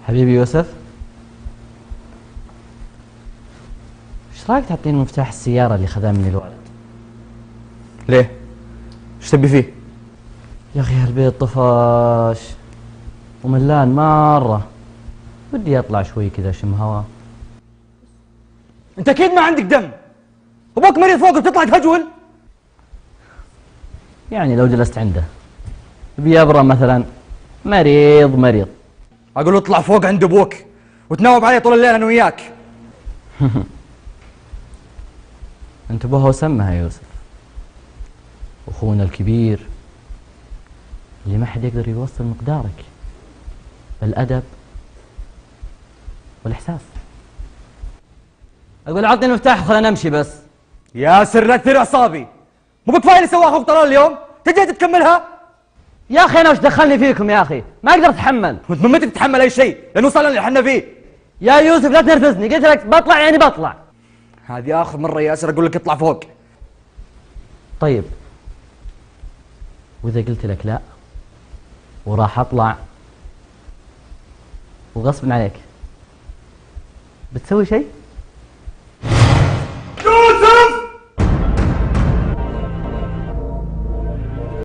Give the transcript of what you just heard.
حبيبي يوسف، ايش رايك تعطيني مفتاح السيارة اللي خذاه مني الوالد؟ ليه؟ ايش تبي فيه؟ يا اخي هالبيت طفش وملان مرة، ودي اطلع شوي كذا اشم هوا. انت اكيد ما عندك دم، ابوك مريض فوق وبتطلع تهجول. يعني لو جلست عنده بيبرى مثلا، مريض اقول له اطلع فوق عند ابوك وتناوب عليه طول الليل انا وياك. انت بوها وسمها يا يوسف، اخونا الكبير اللي ما حد يقدر يوصل مقدارك بالادب والاحساس. اقول عطني المفتاح وخلنا نمشي بس. ياسر لا تثير اعصابي، مو بكفايه اللي سواه اخوك طلال اليوم؟ تجي تكملها؟ يا اخي انا وش دخلني فيكم يا اخي؟ ما اقدر اتحمل. وانت من متى تتحمل اي شيء؟ لانه وصلنا اللي احنا فيه. يا يوسف لا تنرفزني، قلت لك بطلع يعني بطلع. هذه اخر مره يا ياسر اقول لك اطلع فوق. طيب واذا قلت لك لا وراح اطلع وغصب عليك، بتسوي شيء؟